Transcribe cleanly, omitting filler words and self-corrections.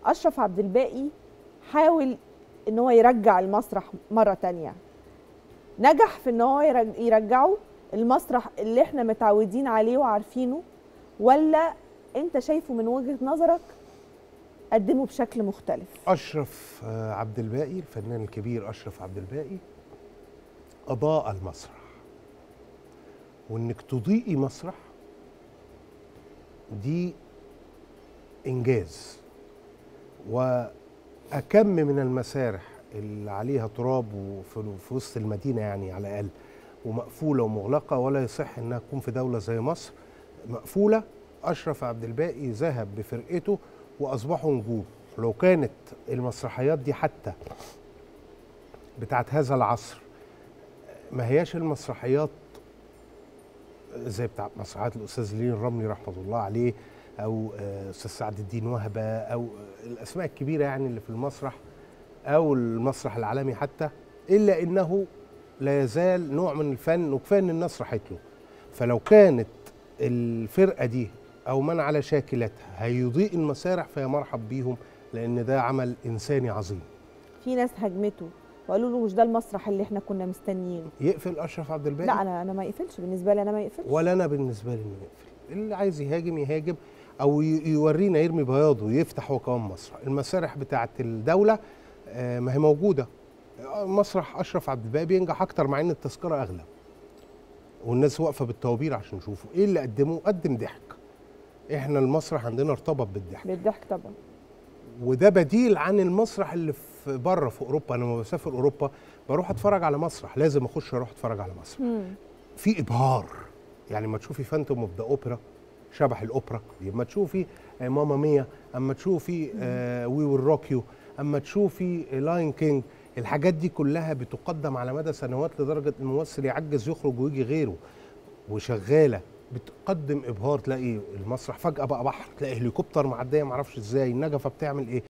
أشرف عبد الباقي حاول ان هو يرجع المسرح مرة تانية، نجح في ان هو يرجعه المسرح اللي احنا متعودين عليه وعارفينه، ولا انت شايفه من وجهة نظرك قدمه بشكل مختلف؟ أشرف عبد الباقي، الفنان الكبير أشرف عبد الباقي، أضاء المسرح. وإنك تضيئي مسرح دي إنجاز. وأكم من المسارح اللي عليها تراب وفي وسط المدينة يعني على الأقل، ومقفولة ومغلقة، ولا يصح إنها تكون في دولة زي مصر مقفولة. أشرف عبد الباقي ذهب بفرقته وأصبحوا نجوم. لو كانت المسرحيات دي حتى بتاعت هذا العصر ما هياش المسرحيات زي بتاع مسرحيات الأستاذ لين الرملي رحمة الله عليه، أو أستاذ سعد الدين وهبة، أو الأسماء الكبيرة يعني اللي في المسرح، أو المسرح العالمي حتى، إلا إنه لا يزال نوع من الفن، وكفاية إن الناس راحت له. فلو كانت الفرقة دي أو من على شاكلتها هيضيء المسارح فيا مرحب بيهم، لأن ده عمل إنساني عظيم. في ناس هجمته وقالوا له مش ده المسرح اللي احنا كنا مستنيينه. يقفل أشرف عبد الباقي؟ لا أنا ما يقفلش، بالنسبة لي أنا ما يقفلش. ولا أنا بالنسبة لي إنه يقفل. اللي عايز يهاجم يهاجم، أو يورينا يرمي بياضه ويفتح هو كمان مسرح. المسارح بتاعت الدولة ما هي موجودة. مسرح أشرف عبد الباقي بينجح أكتر مع إن التذكرة أغلى، والناس واقفة بالطوابير عشان يشوفوا إيه اللي قدمه. قدم ضحك. إحنا المسرح عندنا ارتبط بالضحك. بالضحك طبعا. وده بديل عن المسرح اللي في بره في اوروبا. انا لما بسافر اوروبا بروح اتفرج على مسرح، لازم اروح اتفرج علي مسرح. في ابهار. يعني ما تشوفي فانتوم اوف ذا اوبرا، شبح الاوبرا، اما تشوفي ماما ميا، اما تشوفي وي ويل روك يو، اما تشوفي لاين كينج، الحاجات دي كلها بتقدم على مدى سنوات لدرجه الممثل يعجز يخرج ويجي غيره، وشغاله بتقدم ابهار. تلاقي المسرح فجاه بقى بحر، تلاقي هليكوبتر معديه معرفش ازاي، النجفه بتعمل ايه.